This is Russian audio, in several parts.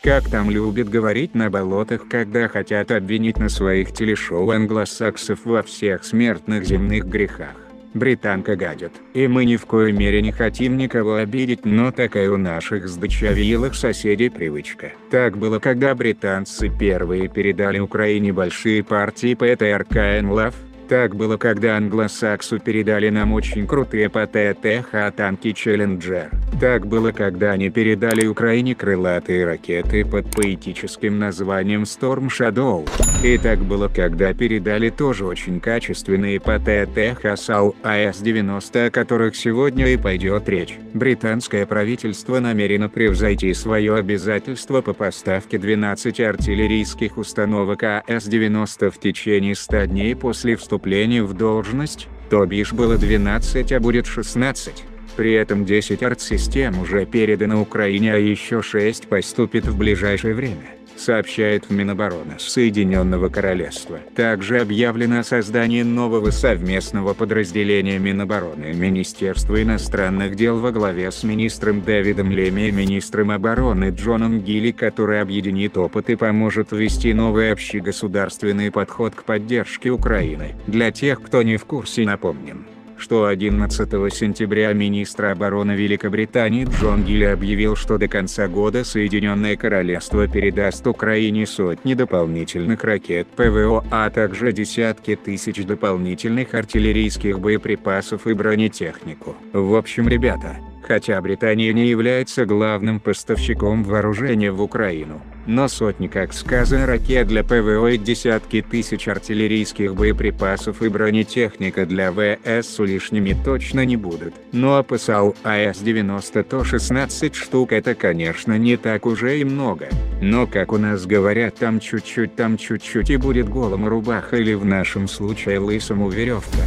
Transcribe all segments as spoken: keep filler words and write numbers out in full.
Как там любят говорить на болотах, когда хотят обвинить на своих телешоу англосаксов во всех смертных земных грехах. Британка гадит. И мы ни в коей мере не хотим никого обидеть, но такая у наших сдачавилых соседей привычка. Так было, когда британцы первые передали Украине большие партии ПТРК «Энлав». Так было, когда англосаксу передали нам очень крутые ПТТХ танки «Челленджер». Так было, когда они передали Украине крылатые ракеты под поэтическим названием Storm Shadow. И так было, когда передали тоже очень качественные ПТТХ САУ АС девяносто, о которых сегодня и пойдет речь. Британское правительство намерено превзойти свое обязательство по поставке двенадцати артиллерийских установок АС девяносто в течение ста дней после вступления вступление в должность, то бишь было двенадцать, а будет шестнадцать. При этом десять артсистем уже передано Украине, а еще шесть поступит в ближайшее время, сообщает в Минобороны Соединенного Королевства. Также объявлено о создании нового совместного подразделения Минобороны и Министерства иностранных дел во главе с министром Дэвидом Леми и министром обороны Джоном Гилли, который объединит опыт и поможет ввести новый общегосударственный подход к поддержке Украины. Для тех, кто не в курсе, напомним, что одиннадцатого сентября министр обороны Великобритании Джон Гилли объявил, что до конца года Соединенное Королевство передаст Украине сотни дополнительных ракет ПВО, а также десятки тысяч дополнительных артиллерийских боеприпасов и бронетехнику. В общем, ребята, хотя Британия не является главным поставщиком вооружения в Украину, но сотни, как сказано, ракет для ПВО и десятки тысяч артиллерийских боеприпасов и бронетехника для ВСУ лишними точно не будут. Ну а по САУ АС девяносто то шестнадцать штук, это, конечно, не так уже и много. Но, как у нас говорят, там чуть-чуть, там чуть-чуть и будет голому рубаха, или в нашем случае лысому веревка.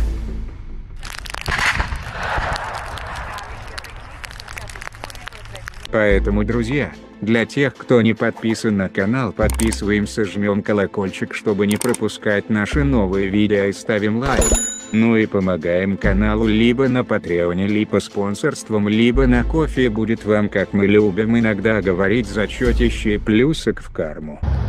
Поэтому, друзья, для тех, кто не подписан на канал, подписываемся, жмем колокольчик, чтобы не пропускать наши новые видео, и ставим лайк. Ну и помогаем каналу либо на Патреоне, либо спонсорством, либо на кофе. Будет вам, как мы любим иногда говорить, зачетище и плюсик в карму.